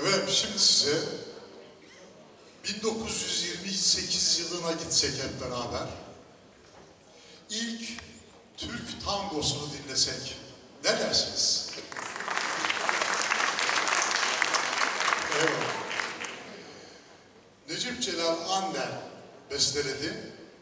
Evet, şimdi size 1928 yılına gitsek hep beraber. İlk Türk tangosunu dinlesek ne dersiniz? Evet. Necip Celal Ander besteledi.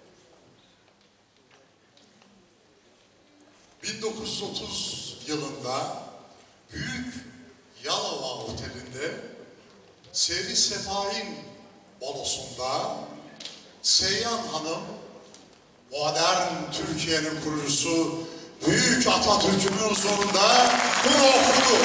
1930 yılında Büyük Yalova Oteli'nde Seri Sefahin balosunda Seyhan Hanım modern Türkiye'nin kurucusu Büyük Atatürk'ün huzurunda bunu okudu.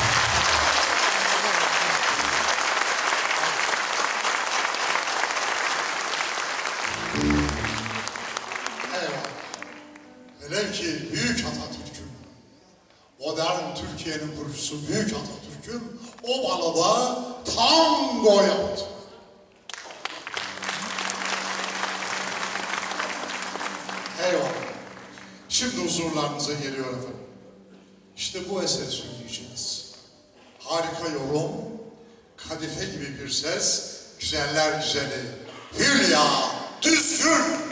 Evet. Velev ki Büyük Atatürk'ün, modern Türkiye'nin kurucusu Büyük Atatürk'ün o baloda tango yaptı. Eyvallah. Şimdi huzurlarınıza geliyor efendim. İşte bu eseri söyleyeceğiz. Harika yorum, kadife gibi bir ses, güzeller güzeli Hülya Düzgün.